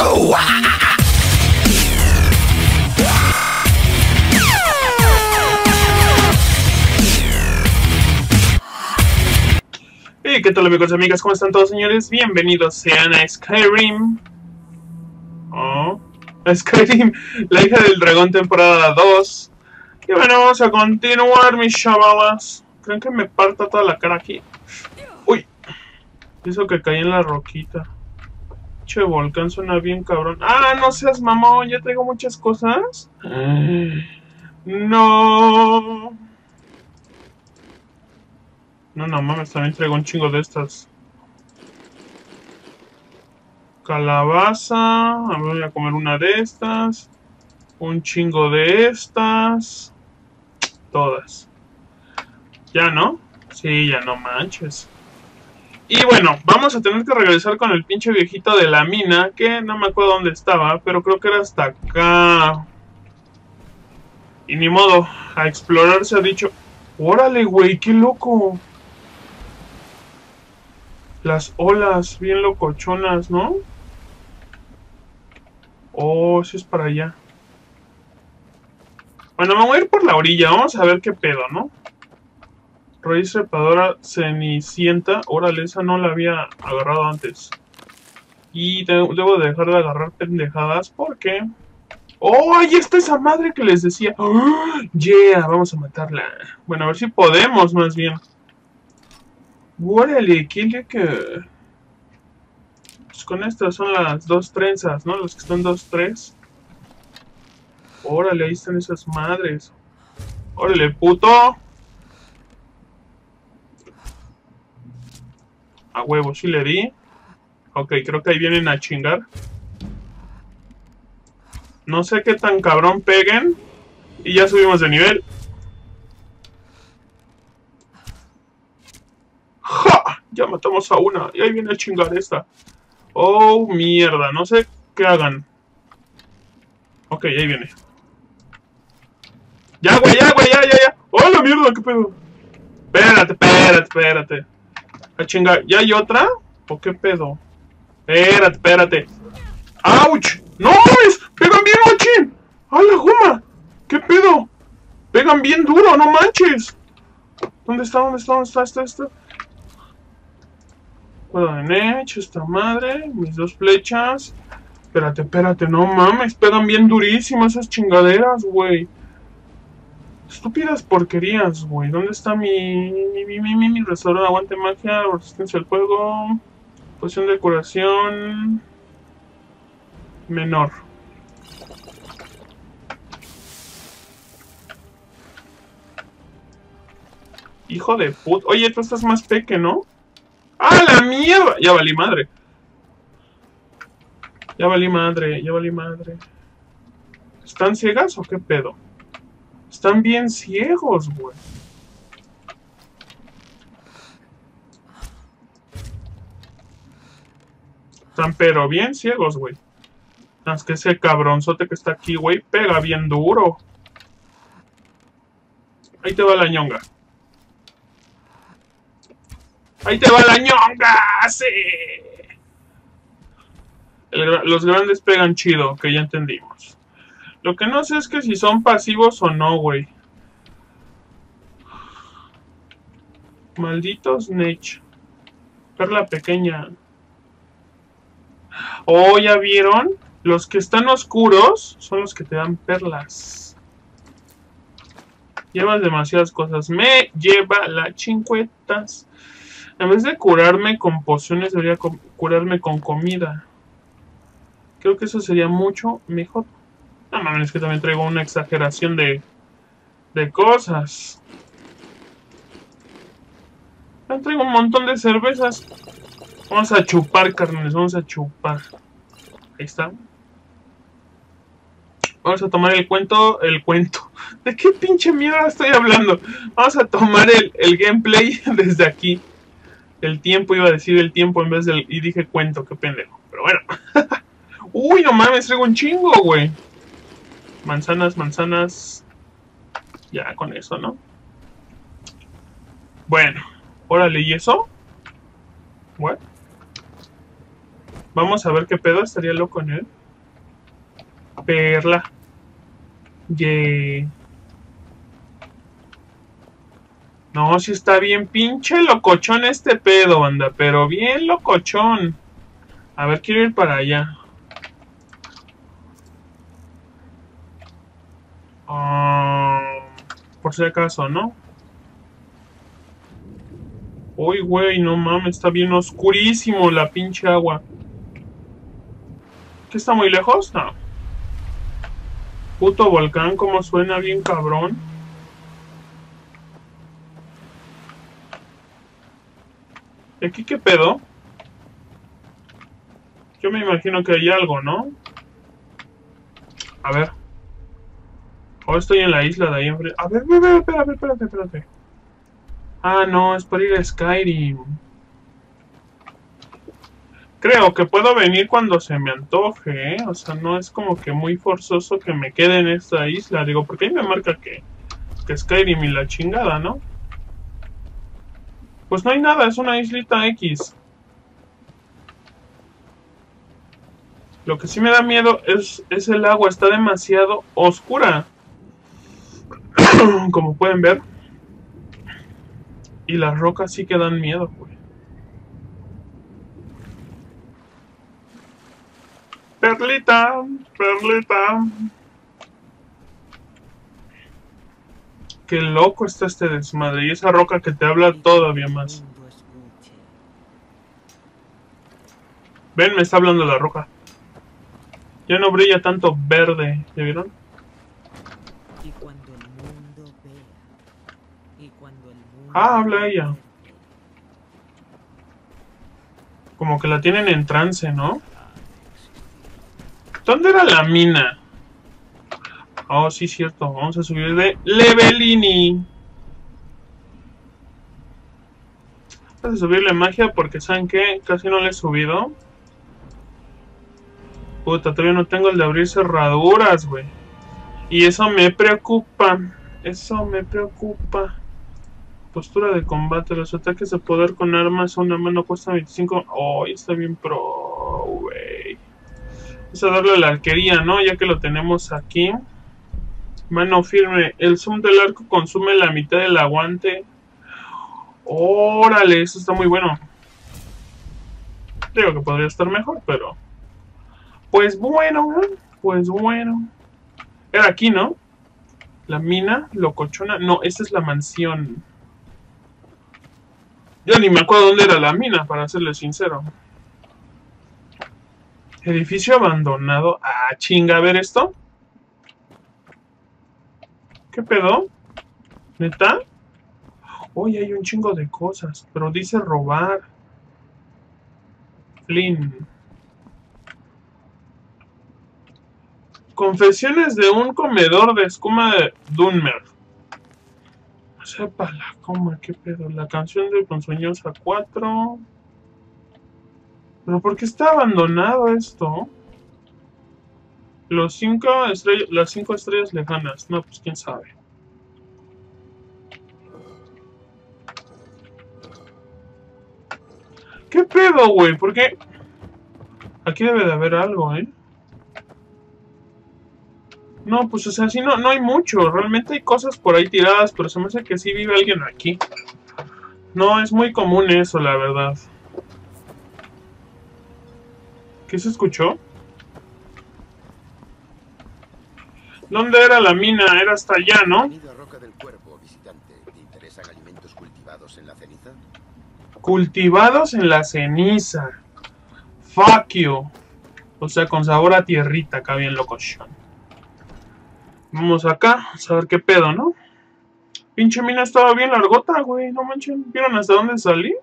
Hey, ¿qué tal amigos y amigas? ¿Cómo están todos, señores? Bienvenidos sean a Skyrim. A Skyrim, la hija del dragón, temporada 2. Y bueno, vamos a continuar, mis chavalas. ¿Creen que me parta toda la cara aquí? Uy, eso que caí en la roquita. Che, volcán suena bien cabrón. Ah, no seas mamón, ya traigo muchas cosas. No. No mames, también traigo un chingo de estas. Calabaza. Voy a comer una de estas. Un chingo de estas. Todas. ¿Ya no? Sí, ya no manches. Y bueno, vamos a tener que regresar con el pinche viejito de la mina. Que no me acuerdo dónde estaba, pero creo que era hasta acá. Y ni modo, a explorar se ha dicho. Órale, güey, qué loco. Las olas, bien locochonas, ¿no? Oh, eso es para allá. Bueno, me voy a ir por la orilla, vamos a ver qué pedo, ¿no? Raíz trepadora cenicienta. Órale, esa no la había agarrado antes. Y debo de dejar de agarrar pendejadas porque... ¡Oh! ¡Ahí está esa madre que les decía! ¡Oh! ¡Yeah! Vamos a matarla. Bueno, a ver si podemos, más bien. ¡Órale! ¿Quién le que...? Pues con estas son las dos trenzas, ¿no? Los que están 2-3. Órale, ahí están esas madres. Órale, puto. A huevo, sí le di. Ok, creo que ahí vienen a chingar. No sé qué tan cabrón peguen. Y ya subimos de nivel. ¡Ja! Ya matamos a una. Y ahí viene a chingar esta. Oh, mierda. No sé qué hagan. Ok, ahí viene. Ya, güey, ya, güey, ya. ¡Oh, la mierda! ¿Qué pedo? Espérate. A chingar. ¿Ya hay otra? ¿O qué pedo? Espérate. ¡Auch! ¡No mames! ¡Pegan bien, machín! ¡A la goma! ¿Qué pedo? ¡Pegan bien duro! ¡No manches! ¿Dónde está? Está. Cuidado de Nech, esta madre. Mis dos flechas. Espérate. No mames. Pegan bien durísimas esas chingaderas, güey. Estúpidas porquerías, güey. ¿Dónde está mi restaurante? Aguante magia, resistencia al fuego. Poción de curación. Menor. Hijo de puta. Oye, tú estás más peque, ¿no? ¡Ah, la mierda! Ya valí madre. ¿Están ciegas o qué pedo? Están bien ciegos, güey. Están pero bien ciegos, güey. Es que ese cabronzote que está aquí, güey, pega bien duro. Ahí te va la ñonga. ¡Sí! Los grandes pegan chido, que ya entendimos. Lo que no sé es que si son pasivos o no, güey. Malditos Nech. Perla pequeña. Oh, ¿ya vieron? Los que están oscuros son los que te dan perlas. Llevas demasiadas cosas. Me lleva las chincuetas. En vez de curarme con pociones, debería curarme con comida. Creo que eso sería mucho mejor. No mames, es que también traigo una exageración de cosas. Traigo un montón de cervezas. Vamos a chupar, carnes, vamos a chupar. Ahí está. Vamos a tomar el cuento. ¿De qué pinche mierda estoy hablando? Vamos a tomar el gameplay desde aquí. El tiempo, iba a decir el tiempo en vez del... Y dije cuento, qué pendejo. Pero bueno. Uy, no mames, traigo un chingo, güey. Manzanas. Ya, con eso, ¿no? Bueno. Órale, ¿y eso? ¿What? Vamos a ver qué pedo, estaría loco en él. Perla. Yeah. No, sí está bien pinche locochón este pedo, banda. Pero bien locochón. A ver, quiero ir para allá. Por si acaso, ¿no? Uy, güey, no mames, está bien oscurísimo la pinche agua. ¿Qué está muy lejos? No. Puto volcán, como suena bien cabrón. ¿Y aquí qué pedo? Yo me imagino que hay algo, ¿no? A ver. Oh, estoy en la isla de ahí enfrente. A ver, espérate. Ah, no, es para ir a Skyrim. Creo que puedo venir cuando se me antoje, ¿eh? O sea, no es como que muy forzoso que me quede en esta isla. Digo, porque ahí me marca que Skyrim y la chingada, ¿no? Pues no hay nada, es una islita X. Lo que sí me da miedo es el agua, está demasiado oscura. Como pueden ver. Y las rocas sí que dan miedo, güey. Perlita. Qué loco está este desmadre. Y esa roca que te habla todavía más. Ven, me está hablando la roca. Ya no brilla tanto verde. ¿Ya vieron? Y cuando el mundo vea. Habla ella. Como que la tienen en trance, ¿no? ¿Dónde era la mina? Oh, sí, cierto. Vamos a subir de Levelini. Vamos a subirle magia porque, ¿saben qué? Casi no le he subido. Puta, todavía no tengo el de abrir cerraduras, güey. Y eso me preocupa. Postura de combate. Los ataques de poder con armas a una mano cuesta 25. Oh, está bien pro, güey. Vamos a darle a la arquería, ¿no? Ya que lo tenemos aquí. Mano firme. El zoom del arco consume la mitad del aguante. Órale, eso está muy bueno. Digo que podría estar mejor, pero... Pues bueno. Era aquí, ¿no? La mina, locochona. No, esta es la mansión. Yo ni me acuerdo dónde era la mina, para serles sincero. Edificio abandonado. Ah, chinga, a ver esto. ¿Qué pedo? ¿Neta? Oye, hay un chingo de cosas, pero dice robar. Flynn. Confesiones de un comedor de escuma de Dunmer. Sepa la coma, qué pedo. La canción de Ponzoñosa 4. ¿Pero por qué está abandonado esto? Las 5 estrellas lejanas. No, pues quién sabe. ¿Qué pedo, güey? ¿Por qué? Aquí debe de haber algo, ¿eh? No, pues o sea, sí, no hay mucho. Realmente hay cosas por ahí tiradas, pero se me hace que sí vive alguien aquí. No, es muy común eso, la verdad. ¿Qué se escuchó? ¿Dónde era la mina? Era hasta allá, ¿no? Bienvenido a Roca del Cuervo, visitante. ¿Te interesan alimentos cultivados en la ceniza? Cultivados en la ceniza. Fuck you. O sea, con sabor a tierrita, acá bien locochón. Vamos acá, a ver qué pedo, ¿no? Pinche mina estaba bien largota, güey. No manchen. ¿Vieron hasta dónde salí?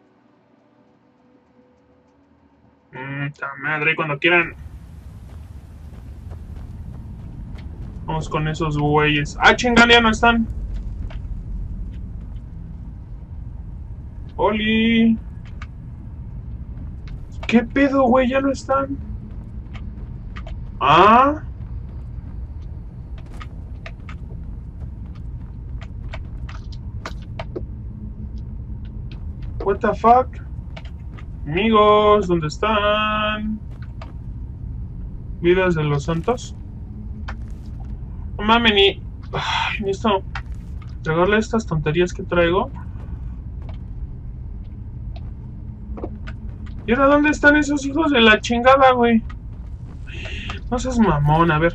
Madre, cuando quieran. Vamos con esos güeyes. Ah, chingan, ya no están. Oli. ¿Qué pedo, güey? Ya no están. Ah. What the fuck? Amigos, ¿dónde están? Vidas de los santos. No mames, ni... Ay, necesito entregarle estas tonterías que traigo. ¿Y ahora dónde están esos hijos de la chingada, güey? No seas mamón, a ver.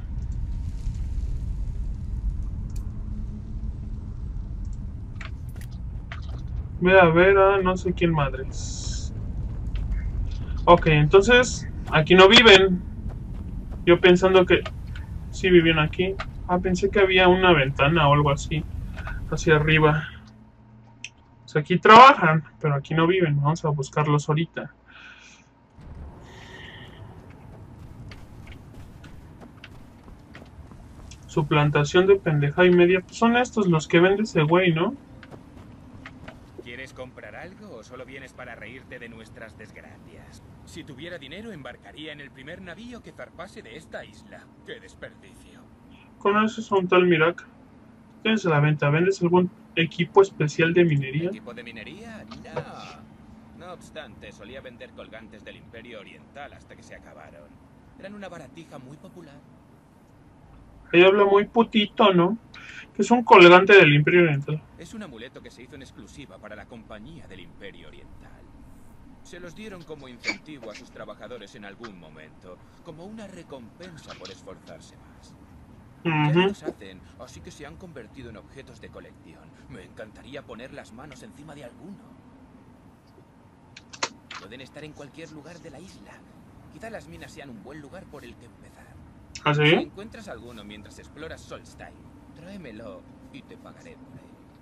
Ve a ver a no sé quién madres. Ok, entonces aquí no viven. Yo pensando que sí vivían aquí. Ah, pensé que había una ventana o algo así hacia arriba. O sea, aquí trabajan, pero aquí no viven. Vamos a buscarlos ahorita. Su plantación de pendeja y media. Pues son estos los que vende ese güey, ¿no? ¿Quieres comprar algo o solo vienes para reírte de nuestras desgracias? Si tuviera dinero, embarcaría en el primer navío que zarpase de esta isla. ¡Qué desperdicio! ¿Conoces a un tal Mirak? ¿Tienes a la venta? ¿Vendes algún equipo especial de minería? ¿Equipo de minería? No. No obstante, solía vender colgantes del Imperio Oriental hasta que se acabaron. Eran una baratija muy popular. Ahí habla muy putito, ¿no? Que es un colgante del Imperio Oriental. Es un amuleto que se hizo en exclusiva para la compañía del Imperio Oriental. Se los dieron como incentivo a sus trabajadores en algún momento, como una recompensa por esforzarse más. Ya no los hacen, así que se han convertido en objetos de colección. Me encantaría poner las manos encima de alguno. Pueden estar en cualquier lugar de la isla. Quizá las minas sean un buen lugar por el que empezar. ¿Ah, sí? Si encuentras alguno mientras exploras Solstheim, tráemelo y te pagaré por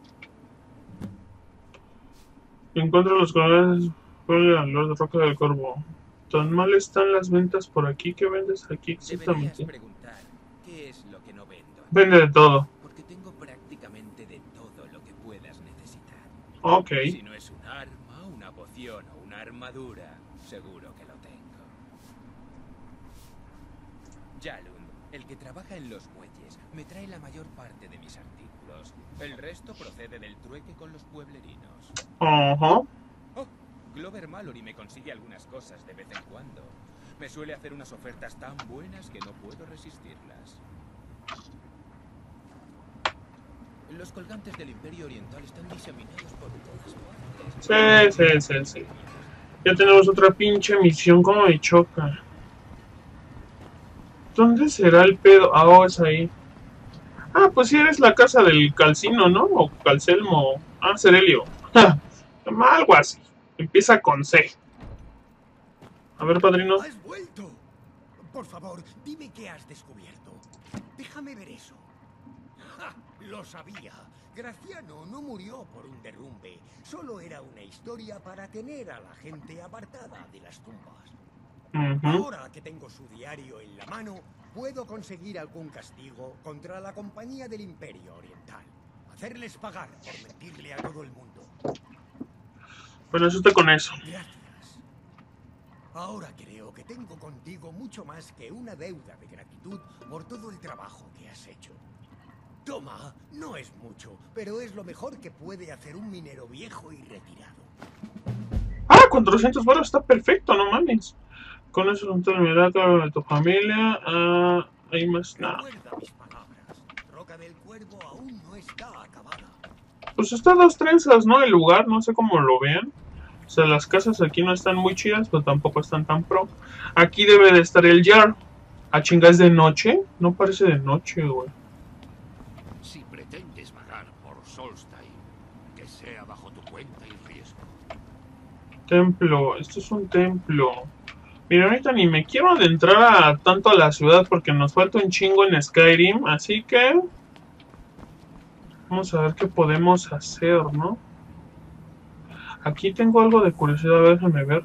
él. Encuentro los colores de Lord Roca del Corvo. ¿Tan mal están las ventas por aquí? ¿Qué vendes aquí exactamente? Deberías preguntar qué es lo que no vendo. Vende de todo. Porque tengo prácticamente de todo lo que puedas necesitar. Ok. Si no es un arma, una poción o una armadura, seguro que lo tengo. Jalund, el que trabaja en los muelles, me trae la mayor parte de mis artículos. El resto procede del trueque con los pueblerinos. Ajá. Oh, Glover Mallory me consigue algunas cosas de vez en cuando. Me suele hacer unas ofertas tan buenas que no puedo resistirlas. Los colgantes del Imperio Oriental están diseminados por todas partes. Sí. Ya tenemos otra pinche misión, como me choca. ¿Dónde será el pedo? Ah, oh, es ahí. Ah, pues sí eres la casa del Calcino, ¿no? O Calcelmo. Ah, Cerelio. Algo así. Empieza con C. A ver, padrino. ¡Has vuelto! Por favor, dime qué has descubierto. Déjame ver eso. ¡Ja! Lo sabía. Graciano no murió por un derrumbe. Solo era una historia para tener a la gente apartada de las tumbas. Ahora que tengo su diario en la mano, puedo conseguir algún castigo contra la compañía del Imperio Oriental. Hacerles pagar por mentirle a todo el mundo. Bueno, eso está con eso. Gracias. Ahora creo que tengo contigo mucho más que una deuda de gratitud por todo el trabajo que has hecho. Toma, no es mucho, pero es lo mejor que puede hacer un minero viejo y retirado. Ah, 400 baros, está perfecto, no mames. Con eso no te olvidarás de tu familia. Hay más nada. Recuerda mis palabras. Roca del Cuervo aún no está acabada. Pues está a 2 trenzas, ¿no? El lugar, no sé cómo lo vean. O sea, las casas aquí no están muy chidas, pero tampoco están tan pro. Aquí debe de estar el Jar. ¿A chinga es de noche? No parece de noche, güey. Si pretendes vagar por Solstheim, que sea bajo tu cuenta y riesgo. Templo, esto es un templo. Mira, ahorita ni me quiero adentrar tanto a la ciudad porque nos falta un chingo en Skyrim, así que vamos a ver qué podemos hacer, ¿no? Aquí tengo algo de curiosidad, déjame ver.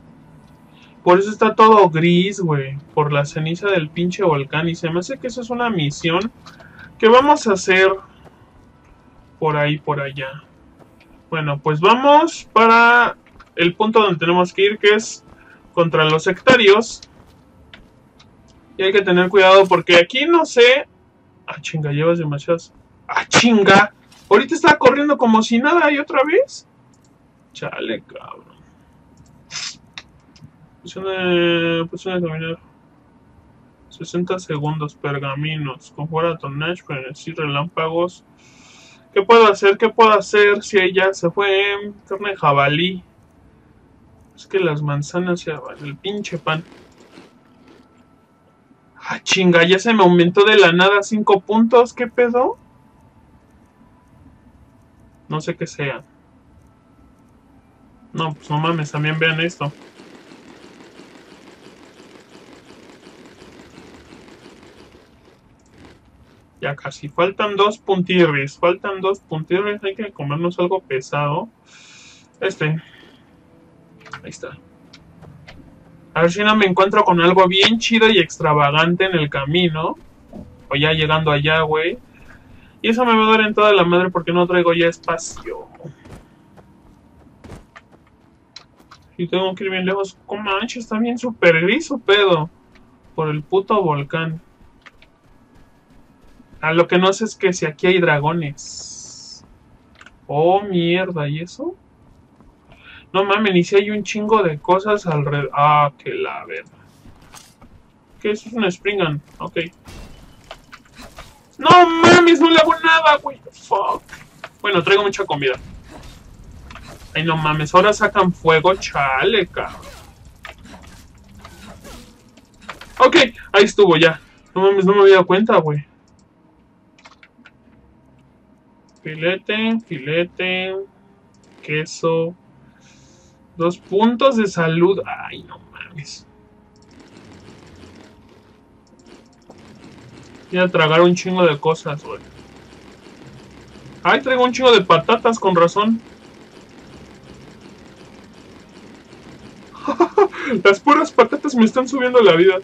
Por eso está todo gris, güey, por la ceniza del pinche volcán, y se me hace que eso es una misión que vamos a hacer por ahí, por allá. Bueno, pues vamos para el punto donde tenemos que ir, que es contra los sectarios. Y hay que tener cuidado porque aquí no sé... Ah, chinga, llevas demasiadas... Ah, chinga. Ahorita estaba corriendo como si nada y otra vez. Chale, cabrón. Posición de caminar. 60 segundos, pergaminos. Conjura Tonage, frenesí, relámpagos. ¿Qué puedo hacer? ¿Qué puedo hacer si ella se fue? Carne de jabalí. Es que las manzanas ya van. El pinche pan. Ah, chinga, ya se me aumentó de la nada 5 puntos. ¿Qué pedo? No sé qué sea. No, pues no mames, también vean esto. Ya casi, faltan 2 puntirris. Faltan 2 puntirris, hay que comernos algo pesado. Ahí está. A ver si no me encuentro con algo bien chido y extravagante en el camino. O ya llegando allá, güey. Y eso me va a dar en toda la madre porque no traigo ya espacio. Y tengo que ir bien lejos. ¿Cómo manches? Está bien súper gris o pedo. Por el puto volcán. Ah, lo que no sé es que si aquí hay dragones. Oh, mierda. ¿Y eso? No mames, ni si hay un chingo de cosas alrededor. Ah, que la verga. ¿Qué es? Es un Springan. Ok. No mames, no le hago nada, güey. Fuck. Bueno, traigo mucha comida. Ay, no mames, ahora sacan fuego, chale, cabrón. Ok, ahí estuvo ya. No mames, no me había dado cuenta, güey. Filete, filete. Queso. 2 puntos de salud. Ay, no mames. Voy a tragar un chingo de cosas, güey. Ay, traigo un chingo de patatas, con razón. Las puras patatas me están subiendo la vida.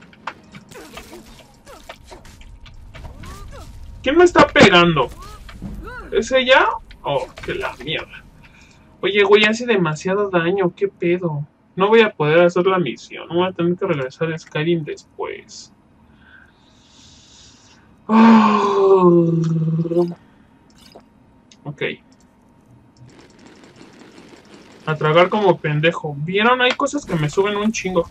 ¿Quién me está pegando? ¿Es ella? Oh, que la mierda. Oye, güey, hace demasiado daño. ¿Qué pedo? No voy a poder hacer la misión. Voy a tener que regresar a Skyrim después. Oh. Ok. A tragar como pendejo. ¿Vieron? Hay cosas que me suben un chingo.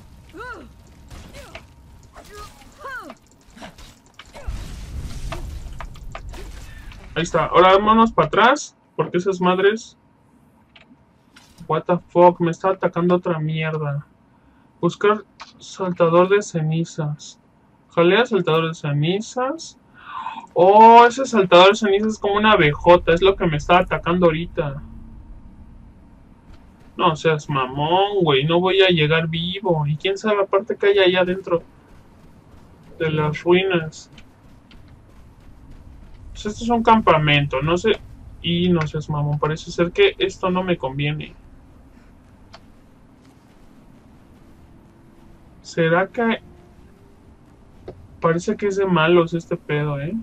Ahí está. Ahora vámonos para atrás. Porque esas madres... What the fuck. Me está atacando otra mierda. Buscar saltador de cenizas. Jalea saltador de cenizas. Oh, ese saltador de cenizas es como una abejota. Es lo que me está atacando ahorita. No seas mamón, güey. No voy a llegar vivo. Y quién sabe aparte que hay allá adentro de las ruinas. Pues esto es un campamento. No sé. Y no seas mamón. Parece ser que esto no me conviene. ¿Será que...? Parece que es de malos este pedo, ¿eh?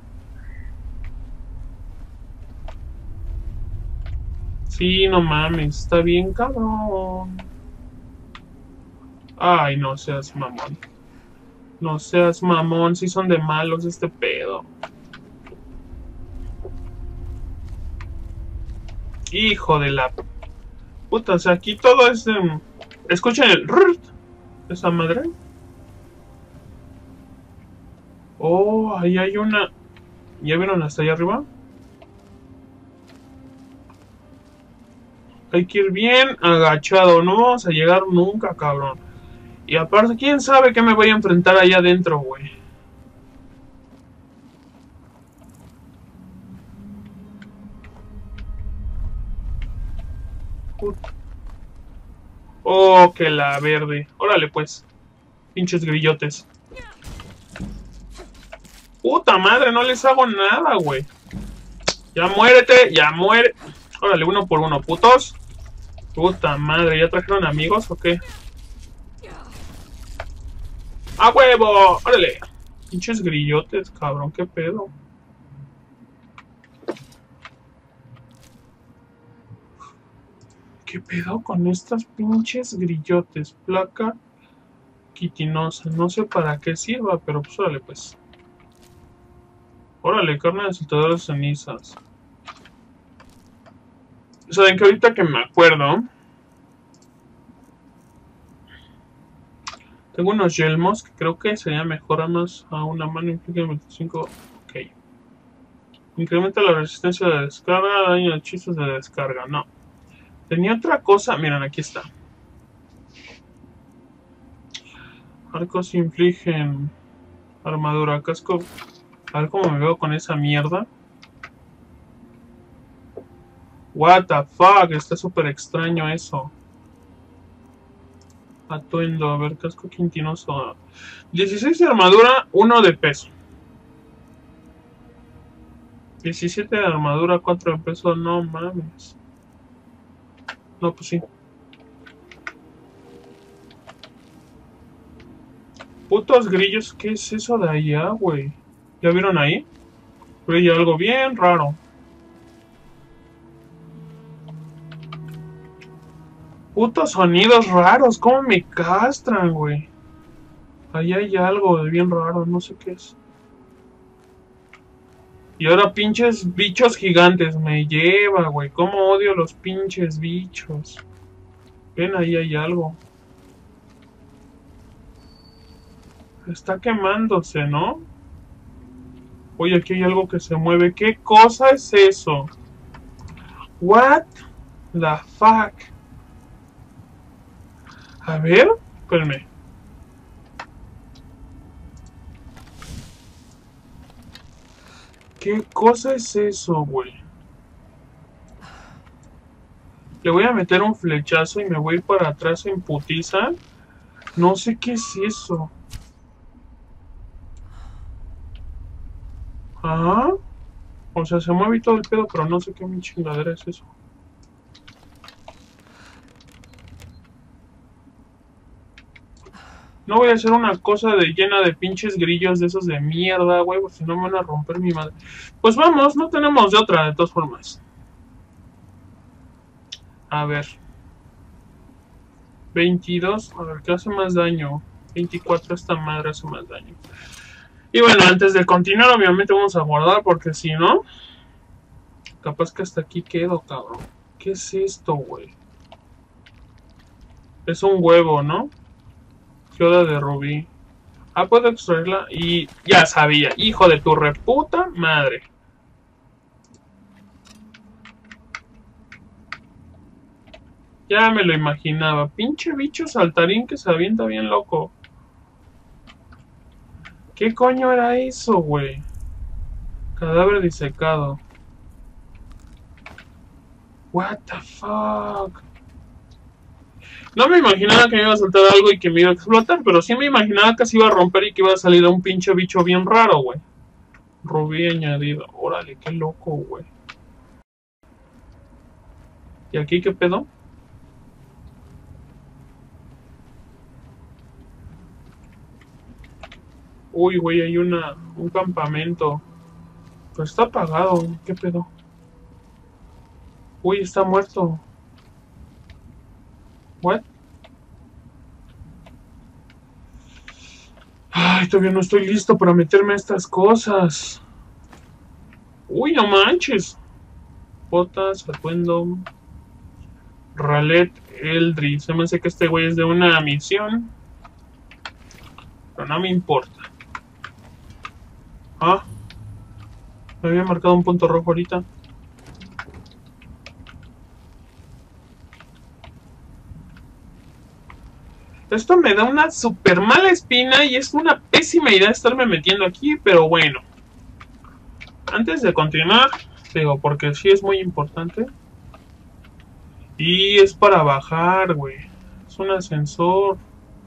Sí, no mames, está bien cabrón. Ay, no seas mamón. No seas mamón, sí son de malos este pedo. Hijo de la... Puta, o sea, aquí todo es... Escuchen el... Esa madre. Oh, ahí hay una... ¿Ya vieron hasta allá arriba? Hay que ir bien agachado, no vamos a llegar nunca, cabrón. Y aparte, ¿quién sabe qué me voy a enfrentar allá adentro, güey? Oh, que la verde. Órale, pues. Pinches grillotes. Puta madre, no les hago nada, güey. Ya muérete, ya muere. Órale, uno por uno, putos. Puta madre, ¿ya trajeron amigos o qué? ¡A huevo! ¡Órale! Pinches grillotes, cabrón, qué pedo. ¿Qué pedo con estas pinches grillotes? Placa quitinosa. No sé para qué sirva, pero pues órale, pues. Órale, carne de saltador de cenizas. Saben que ahorita que me acuerdo... Tengo unos yelmos que creo que sería mejor armas a una mano. Implica 25. Ok. Incrementa la resistencia de descarga. Daño de hechizos de descarga. No. Tenía otra cosa. Miren, aquí está. Arcos infligen armadura. Casco. A ver cómo me veo con esa mierda. What the fuck. Está súper extraño eso. Atuendo, a ver, casco quintinoso. 16 de armadura, 1 de peso. 17 de armadura, 4 de peso, no mames. No, pues sí. Putos grillos, ¿qué es eso de allá, güey? ¿Ya vieron ahí? Brilla algo bien raro. Putos sonidos raros, ¿cómo me castran, güey? Ahí hay algo de bien raro, no sé qué es. Y ahora pinches bichos gigantes me lleva, güey. Cómo odio los pinches bichos. Ven, ahí hay algo. Está quemándose, ¿no? Oye, aquí hay algo que se mueve. ¿Qué cosa es eso? What the fuck? A ver, espérame. ¿Qué cosa es eso, güey? Le voy a meter un flechazo y me voy a ir para atrás en putiza. No sé qué es eso. Ah, o sea, se mueve todo el pedo, pero no sé qué mi chingadera es eso. No voy a hacer una cosa de llena de pinches grillos de esos de mierda, güey, porque si no me van a romper mi madre. Pues vamos, no tenemos de otra, de todas formas. A ver. 22, a ver, ¿qué hace más daño? 24, esta madre hace más daño. Y bueno, antes de continuar, obviamente vamos a guardar, porque si no, capaz que hasta aquí quedo, cabrón. ¿Qué es esto, güey? Es un huevo, ¿no? Geoda de rubí. Ah, puedo extraerla y ya sabía. Hijo de tu reputa madre. Ya me lo imaginaba. Pinche bicho saltarín que se avienta bien loco. ¿Qué coño era eso, güey? Cadáver disecado. What the fuck? No me imaginaba que me iba a saltar algo y que me iba a explotar, pero sí me imaginaba que se iba a romper y que iba a salir un pinche bicho bien raro, güey. Rubí añadido. Órale, qué loco, güey. ¿Y aquí qué pedo? Uy, güey, hay un campamento. Pero está apagado, ¿qué pedo? Uy, está muerto. ¿What? Ay, todavía no estoy listo para meterme a estas cosas. Uy, no manches. Botas, atuendo. Ralet Eldri. Se me hace que este güey es de una misión. Pero no me importa. Ah. Me había marcado un punto rojo ahorita. Esto me da una super mala espina y es una pésima idea estarme metiendo aquí, pero bueno. Antes de continuar, digo, porque sí es muy importante. Y es para bajar, güey. Es un ascensor.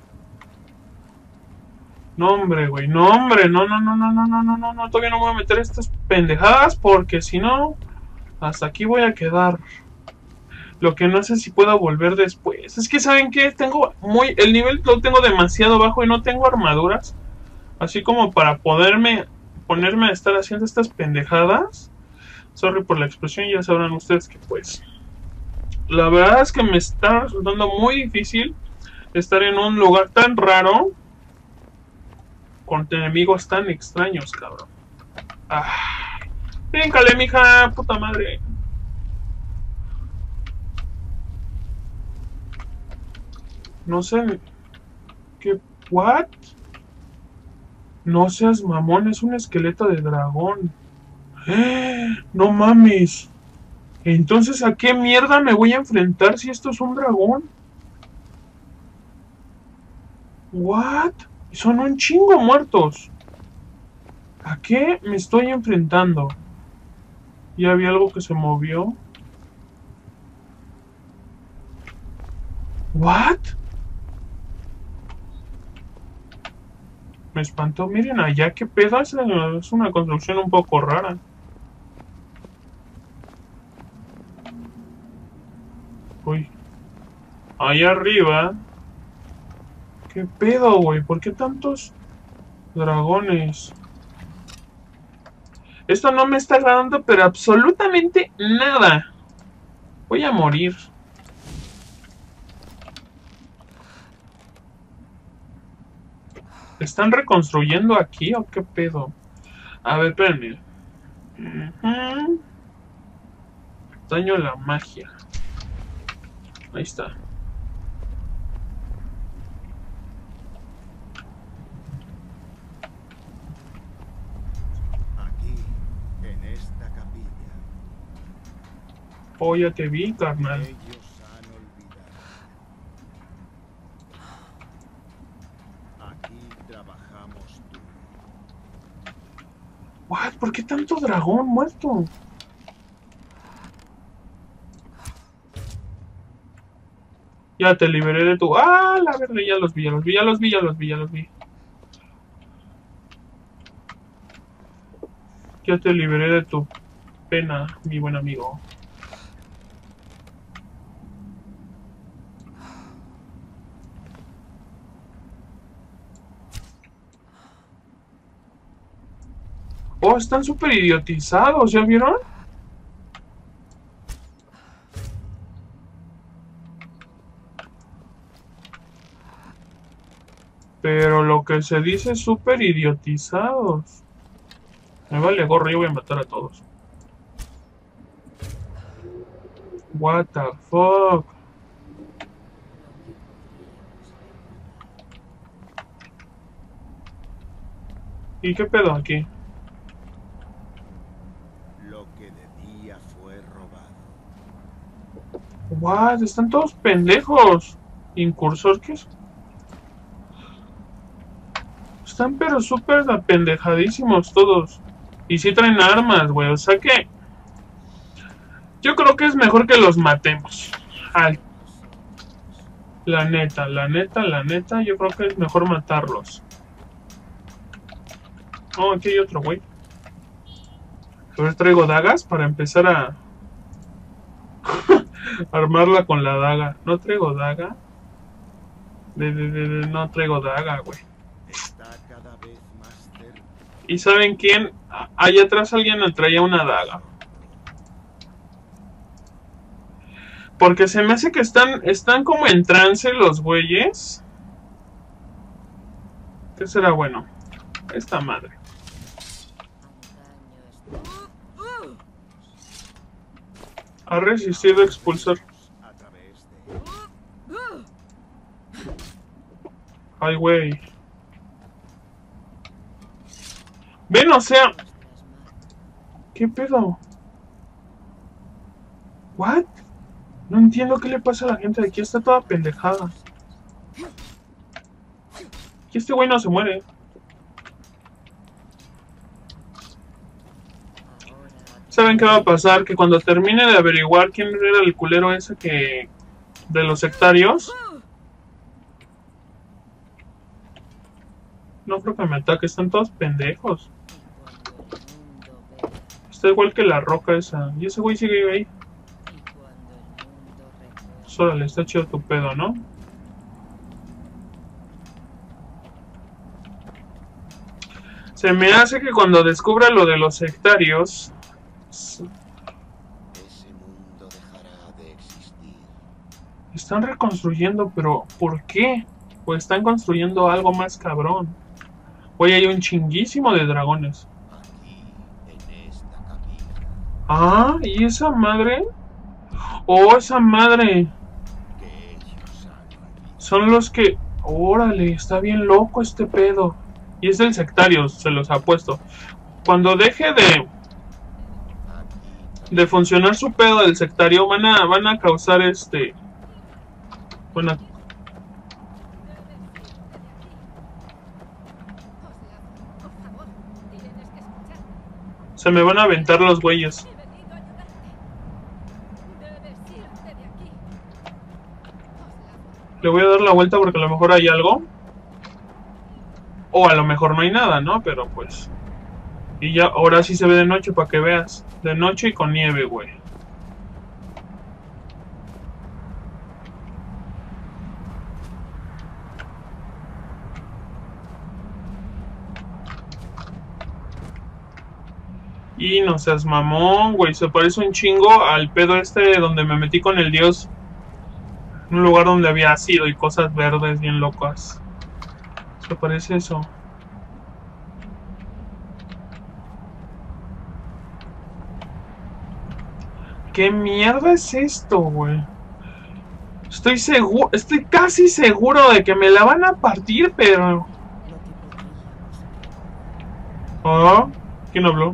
No, hombre, güey. No, hombre. No. Todavía no me voy a meter estas pendejadas porque si no, hasta aquí voy a quedar. Lo que no sé si puedo volver después. Es que, ¿saben qué? El nivel lo tengo demasiado bajo y no tengo armaduras. Así como para ponerme a estar haciendo estas pendejadas. Sorry por la expresión, ya sabrán ustedes que pues... La verdad es que me está resultando muy difícil estar en un lugar tan raro con enemigos tan extraños, cabrón. Ah, véncale, mija, puta madre. No sé qué ¿What? No seas mamón, es un esqueleto de dragón. No mames. Entonces, ¿a qué mierda me voy a enfrentar si esto es un dragón? ¿What? Son un chingo muertos. ¿A qué me estoy enfrentando? ¿Ya había algo que se movió? ¿What? Me espantó. Miren allá, qué pedo. Es una construcción un poco rara. Uy. Allá arriba. ¿Qué pedo, güey? ¿Por qué tantos dragones? Esto no me está agradando, pero absolutamente nada. Voy a morir. ¿Están reconstruyendo aquí o qué pedo? A ver, espérenme. Daño a la magia. Ahí está. Aquí, en esta capilla, Oh, ya te vi, carnal. ellos han olvidado. Aquí trabajamos duro. What? ¿Por qué tanto dragón muerto? Ya te liberé de tu... ¡Ah, la verga! Ya los vi, ya los vi, ya los vi, ya los vi, ya los vi. Ya te liberé de tu pena, mi buen amigo. Oh, están súper idiotizados, ¿ya vieron? Pero lo que se dice es súper idiotizados. Me vale gorro, yo voy a matar a todos. What the fuck. ¿Y qué pedo aquí? Lo que debía fue robado. What, están todos pendejos. Incursor, ¿qué es? Están pero súper apendejadísimos todos. Y sí traen armas, güey. O sea que... yo creo que es mejor que los matemos. La neta, la neta, la neta. Yo creo que es mejor matarlos. Oh, aquí hay otro, güey. A ver, traigo dagas para empezar a... armarla con la daga. No traigo daga. No traigo daga, güey. Está cada vez más cerca. ¿Y saben quién? Allá atrás alguien me traía una daga. Porque se me hace que están como en trance los güeyes. ¿Qué será bueno? Esta madre. Ha resistido expulsar. A través de... Ay, güey. Ven, o sea... ¿qué pedo? ¿What? No entiendo qué le pasa a la gente de aquí. Está toda pendejada. Y este güey no se muere. ¿Saben qué va a pasar? Que cuando termine de averiguar quién era el culero ese que... de los sectarios... no creo que me ataque. Están todos pendejos. Está igual que la roca esa. Y ese güey sigue ahí. Pues órale, está chido tu pedo, ¿no? Se me hace que cuando descubra lo de los sectarios... Ese mundo dejará de existir. están reconstruyendo, pero ¿por qué? Pues están construyendo algo más cabrón. Hoy hay un chinguísimo de dragones. Aquí, en esta capilla, Ah, ¿y esa madre? Oh, esa madre. que ellos han olvidado. Son los que Órale, está bien loco este pedo. Y es del sectario, se los apuesto. Cuando deje de funcionar su pedo del sectario, van a causar Bueno, se me van a aventar los güeyes. Le voy a dar la vuelta porque a lo mejor hay algo. O a lo mejor no hay nada, ¿no? Pero pues... Y ya, ahora sí se ve de noche para que veas. De noche y con nieve, güey. Y no seas mamón, güey. Se parece un chingo al pedo donde me metí con el dios. Un lugar donde había ácido y cosas verdes bien locas. Se parece eso. ¿Qué mierda es esto, güey? Estoy casi seguro de que me la van a partir, pero... ¿Ah? ¿Quién habló?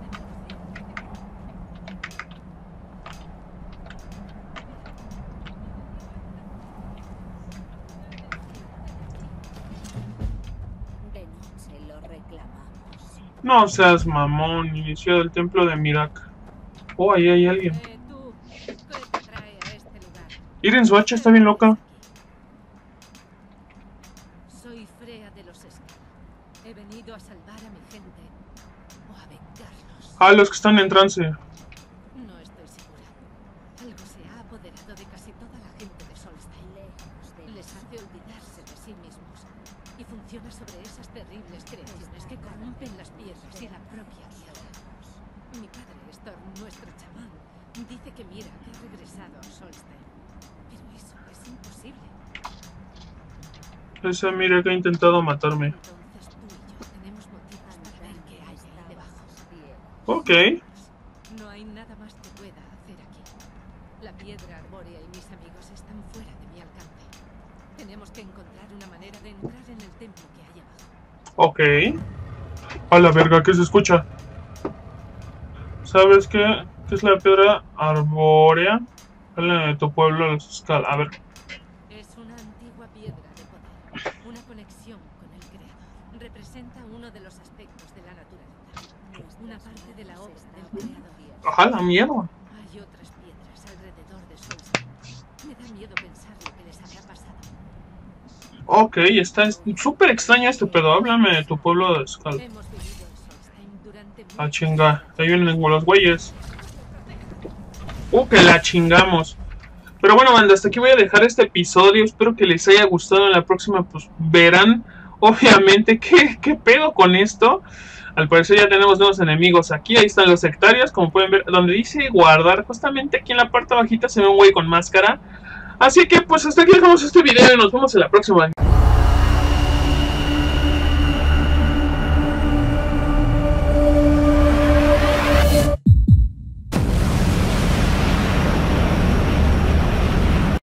No seas mamón, inicio del templo de Mirak. Oh, ahí hay alguien. Tú, ¿qué te trae a este lugar? Iren, su hacha está bien loca. Soy Freya de los Escala. He venido a salvar a mi gente o a vengarlos. Ah, los que están en trance. No estoy segura. Algo se ha apoderado de casi toda la gente de Solstheim. Les hace olvidarse de sí mismos. Y funciona sobre esas terribles creaciones que corrompen las piedras y la propia tierra. Mi padre, Storm, nuestro chamán, dice que Mirak ha regresado a Solstheim. Pero eso es imposible. Ese mira que ha intentado matarme. Entonces tú y yo tenemos motivos para ver qué hay ahí debajo. Ok. No hay nada más que pueda hacer aquí. La piedra arbórea y mis amigos están fuera de mi alcance. Tenemos que encontrar una manera de entrar en el templo que hay abajo. Ok. A la verga, ¿qué se escucha? ¿Sabes qué? ¿Qué es la piedra arbórea? Habla de tu pueblo, los Escala. A ver. Es una antigua piedra de poder. Una conexión con el Creador. Representa uno de los aspectos de la naturaleza. Una parte de la obra del Creador. Ajá, la mierda. Hay otras piedras alrededor de Solstheim. Me da miedo pensar lo que les habrá pasado. Ok, está súper extraño este pedo. Háblame de tu pueblo de Escala. Hemos vivido en Solstheim durante Ah, chinga. Ahí vienen los güeyes. Que la chingamos. Pero bueno, banda, hasta aquí voy a dejar este episodio. Espero que les haya gustado. En la próxima, pues, verán, obviamente, qué pedo con esto. Al parecer ya tenemos nuevos enemigos aquí. Ahí están los sectarios, como pueden ver, donde dice guardar. Justamente aquí en la parte bajita se ve un güey con máscara. Así que, pues, hasta aquí dejamos este video y nos vemos en la próxima.